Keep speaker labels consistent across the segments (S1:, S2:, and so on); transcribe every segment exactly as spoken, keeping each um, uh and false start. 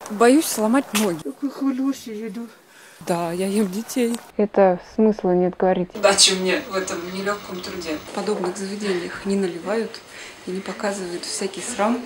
S1: Боюсь сломать ноги.
S2: Какой хороший еду.
S1: Да, я ем детей.
S2: Это смысла нет говорить.
S1: Удачи мне в этом нелегком труде. В подобных заведениях не наливают и не показывают всякий срам.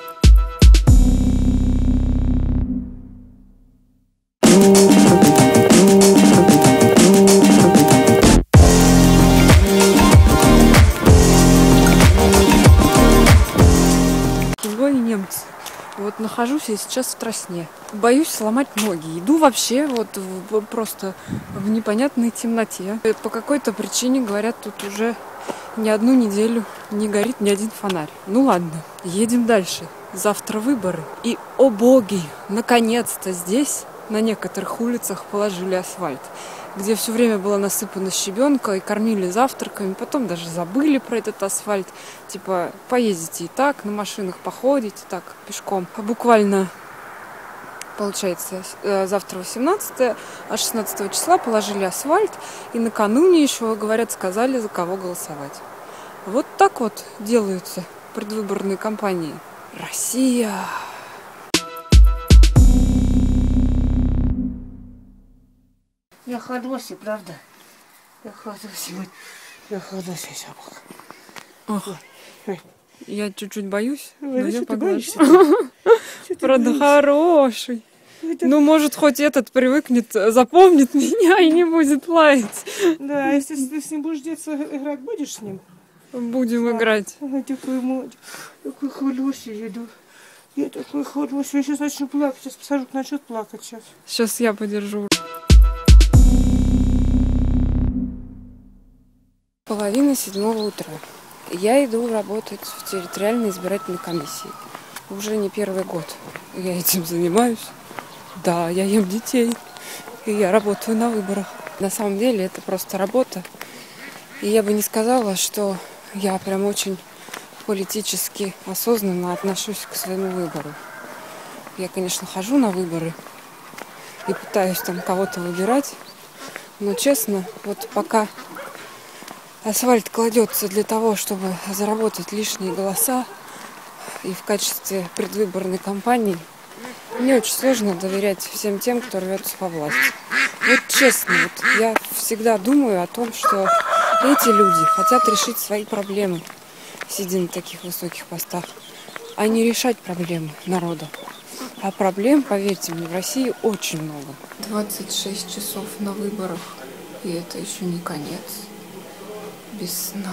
S1: Другой немцы. Вот нахожусь я сейчас в Тросне. Боюсь сломать ноги. Иду вообще вот в, просто в непонятной темноте. По какой-то причине, говорят, тут уже не одну неделю не горит ни один фонарь. Ну ладно, едем дальше. Завтра выборы. И, о боги, наконец-то здесь на некоторых улицах положили асфальт, где все время была насыпана щебенка и кормили завтраками, потом даже забыли про этот асфальт. Типа, поездите и так, на машинах походите, так, пешком. Буквально, получается, завтра восемнадцатое, а шестнадцатого числа положили асфальт, и накануне еще, говорят, сказали, за кого голосовать. Вот так вот делаются предвыборные кампании. Россия!
S2: Я хороший, правда? Я хороший. Я хороший собака.
S1: Ох,
S2: Ой.
S1: я чуть-чуть боюсь,
S2: Ой,
S1: но
S2: ну
S1: я
S2: что ты
S1: поглажу.
S2: боишься-то?
S1: Правда, хороший.
S2: Это-
S1: Ну, может, хоть этот привыкнет, запомнит меня и не будет лаять.
S2: Да, если ты с ним будешь в детстве играть, будешь с ним?
S1: Будем
S2: Да.
S1: играть.
S2: Ой, такой мальчик. Такой хороший еду. Я такой хороший. Я сейчас начну плакать. Сейчас посажу, начнет плакать сейчас.
S1: Сейчас я подержу. Половина седьмого утра. Я иду работать в территориальной избирательной комиссии. Уже не первый год я этим занимаюсь. Да, я ем детей. И я работаю на выборах. На самом деле это просто работа. И я бы не сказала, что я прям очень политически осознанно отношусь к своему выбору. Я, конечно, хожу на выборы и пытаюсь там кого-то выбирать. Но честно, вот пока асфальт кладется для того, чтобы заработать лишние голоса и в качестве предвыборной кампании, мне очень сложно доверять всем тем, кто рвется по власти. Вот честно, вот я всегда думаю о том, что эти люди хотят решить свои проблемы, сидя на таких высоких постах, а не решать проблемы народа. А проблем, поверьте мне, в России очень много. двадцать шесть часов на выборах, и это еще не конец. Без сна.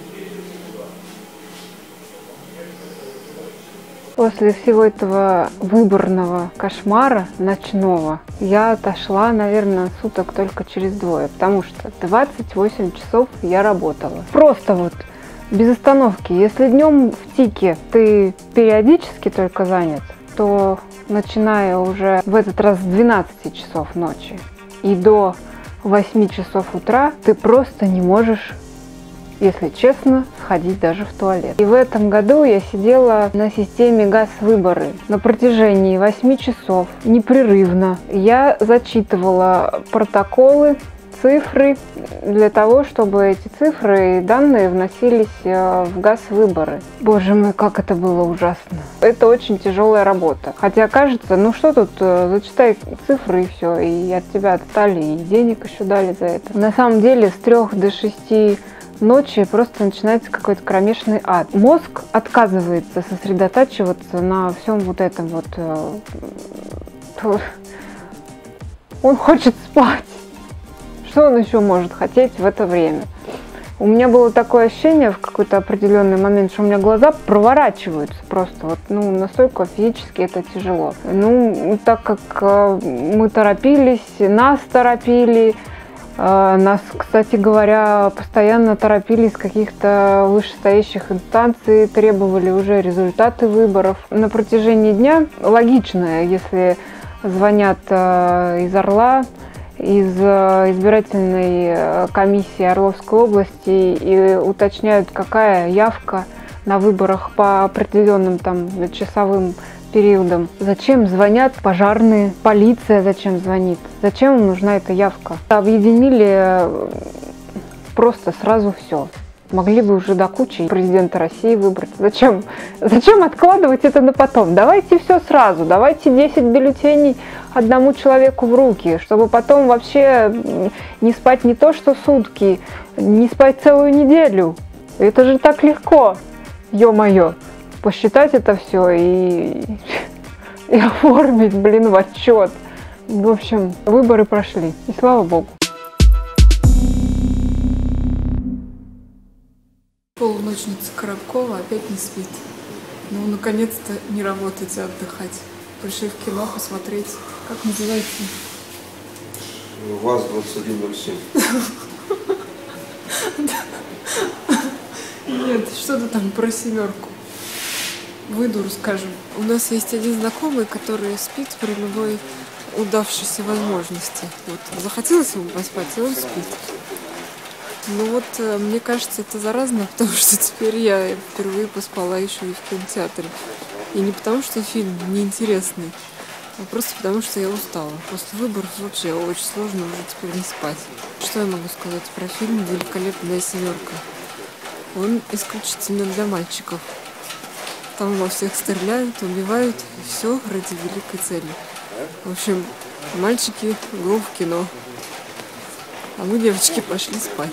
S2: После всего этого выборного кошмара ночного я отошла, наверное, суток только через двое, потому что двадцать восемь часов я работала. Просто вот без остановки. Если днем в тике ты периодически только занят, то начиная уже в этот раз с двенадцати часов ночи и до восьми часов утра ты просто не можешь, если честно, сходить даже в туалет. И в этом году я сидела на системе ГАЗ-выборы на протяжении восьми часов непрерывно. Я зачитывала протоколы, цифры для того, чтобы эти цифры и данные вносились в ГАЗ-выборы. Боже мой, как это было ужасно. Это очень тяжелая работа. Хотя кажется, ну что тут, зачитай цифры и все, и от тебя отстали, и денег еще дали за это. На самом деле с трех до шести ночи просто начинается какой-то кромешный ад. Мозг отказывается сосредотачиваться на всем вот этом вот. Он хочет спать. Что он еще может хотеть в это время? У меня было такое ощущение в какой-то определенный момент, что у меня глаза проворачиваются просто. Вот, ну, настолько физически это тяжело. Ну, так как мы торопились, нас торопили, нас, кстати говоря, постоянно торопили из каких-то вышестоящих инстанций, требовали уже результаты выборов. На протяжении дня логично, если звонят из Орла, из избирательной комиссии Орловской области и уточняют, какая явка на выборах по определенным там часовым периодам. Зачем звонят пожарные, полиция зачем звонит, зачем им нужна эта явка? Объединили просто сразу все. Могли бы уже до кучи президента России выбрать. Зачем? Зачем откладывать это на потом? Давайте все сразу. Давайте десять бюллетеней одному человеку в руки, чтобы потом вообще не спать не то что сутки, не спать целую неделю. Это же так легко. Ё-моё. Посчитать это все и, и оформить, блин, в отчет. В общем, выборы прошли. И слава богу.
S3: Полуночница Коробкова опять не спит. Ну, наконец-то не работать, а отдыхать. Пришли в кино посмотреть. Как называется?
S4: ВАЗ двадцать один ноль семь.
S3: Нет, что-то там про семерку. Выйду, расскажу. У нас есть один знакомый, который спит при любой удавшейся возможности. Вот. Захотелось ему поспать, и он спит. Ну вот, мне кажется, это заразно, потому что теперь я впервые поспала еще и в кинотеатре. И не потому, что фильм неинтересный, а просто потому, что я устала. После выборов вообще очень сложно уже теперь не спать. Что я могу сказать про фильм «Великолепная семерка»? Он исключительно для мальчиков. Там во всех стреляют, убивают, и все ради великой цели. В общем, мальчики, го в кино. А мы, девочки, пошли спать.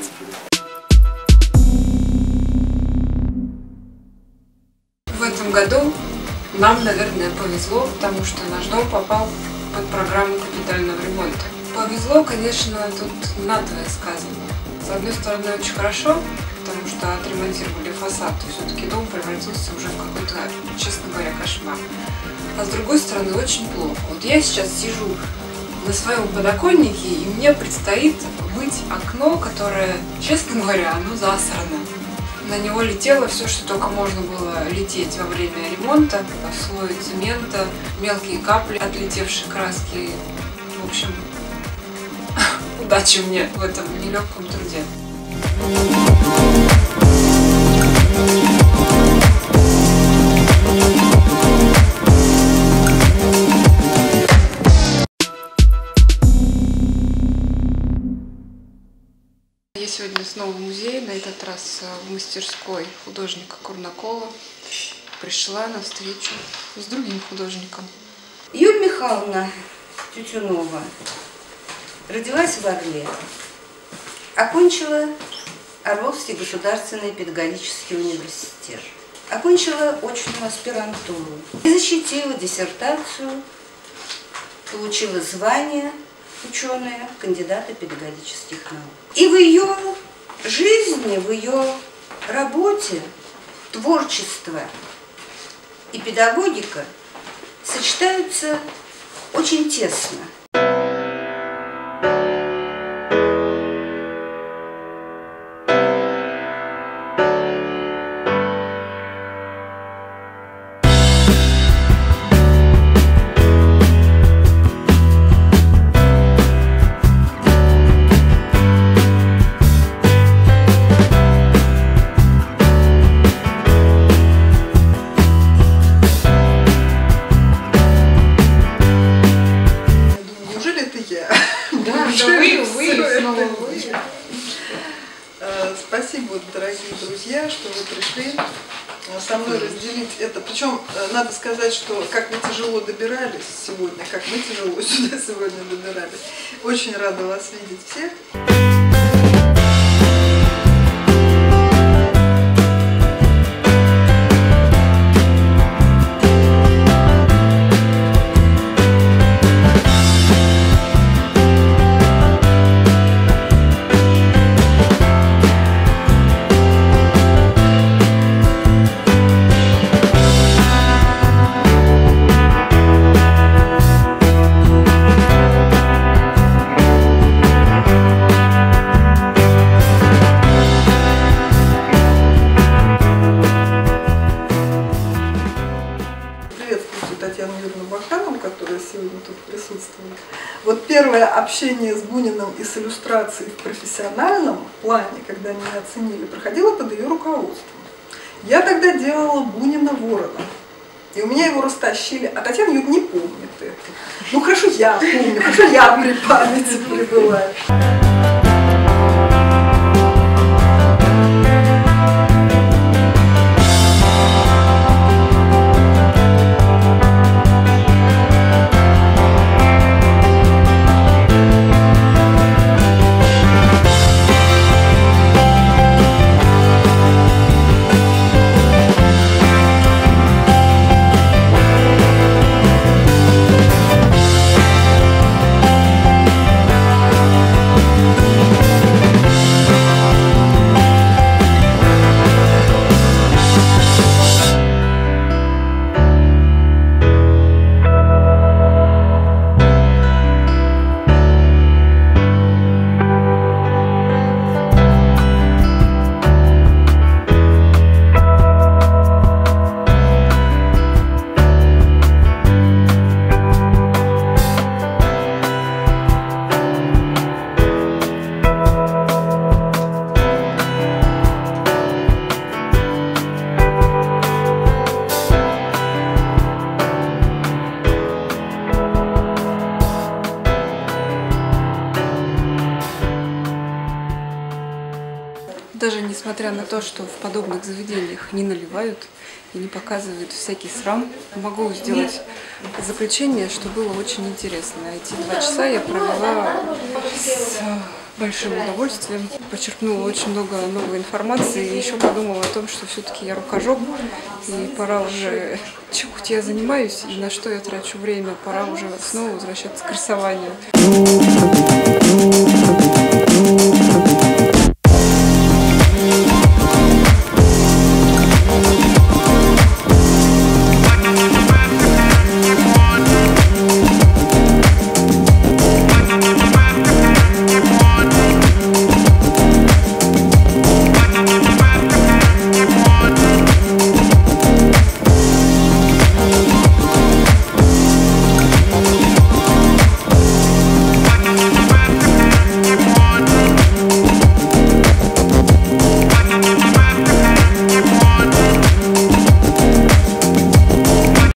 S1: В этом году нам, наверное, повезло, потому что наш дом попал под программу капитального ремонта. Повезло, конечно, тут надвое сказано. С одной стороны, очень хорошо, потому что отремонтировали фасад, и все-таки дом превратился уже в какой-то, честно говоря, кошмар. А с другой стороны, очень плохо. Вот я сейчас сижу на своем подоконнике, и мне предстоит мыть окно, которое, честно говоря, оно засрано. На него летело все, что только можно было лететь во время ремонта. Слой цемента, мелкие капли, отлетевшие краски. В общем, удачи мне в этом нелегком труде.
S3: Я сегодня снова в музее, на этот раз в мастерской художника Курнакова. Пришла на встречу с другим художником.
S5: Юлия Михайловна Тютюнова родилась в Орле, окончила Орловский государственный педагогический университет, окончила очную аспирантуру и защитила диссертацию, получила звание ученая, кандидата педагогических наук. И в ее жизни, в ее работе творчество и педагогика сочетаются очень тесно.
S6: Спасибо, дорогие друзья, что вы пришли со мной разделить это. Причем надо сказать, что как мы тяжело добирались сегодня, как мы тяжело сюда сегодня добирались. Очень рада вас видеть всех. Сегодня тут присутствует. Вот первое общение с Буниным и с иллюстрацией в профессиональном плане, когда меня оценили, проходило под ее руководством. Я тогда делала Бунина Ворона. И у меня его растащили, а Татьяна Юрьевна не помнит это. Ну хорошо, я помню, хорошо, я при памяти пребываю.
S1: несмотря на то, что в подобных заведениях не наливают и не показывают всякий срам, могу сделать заключение, что было очень интересно. Эти два часа я провела с большим удовольствием, почерпнула очень много новой информации и еще подумала о том, что все-таки я рукожоп, и пора уже, чем я занимаюсь и на что я трачу время, пора уже снова возвращаться к рисованию.